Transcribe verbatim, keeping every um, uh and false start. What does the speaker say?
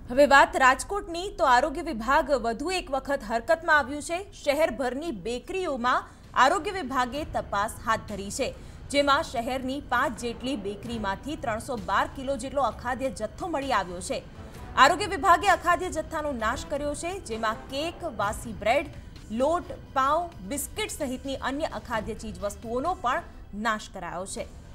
હવે વાત રાજકોટની તો આરોગ્ય વિભાગ વધુ એક વખત હરકતમાં આવ્યું છે। શહેરભરની બેકરીઓમાં આરોગ્ય વિભાગે તપાસ હાથ ધરી છે, જેમાં શહેરની પાંચ જેટલી બેકરીમાંથી ત્રણસો બાર કિલો જેટલો અખાદ્ય જથ્થો મળી આવ્યો છે। આરોગ્ય વિભાગે અખાદ્ય જથ્થાનો નાશ કર્યો છે, જેમાં કેક, વાસી બ્રેડ, લોટ, પાઉં, બિસ્કિટ સહિતની અન્ય અખાદ્ય ચીજ વસ્તુઓનો પણ નાશ કરાયો છે।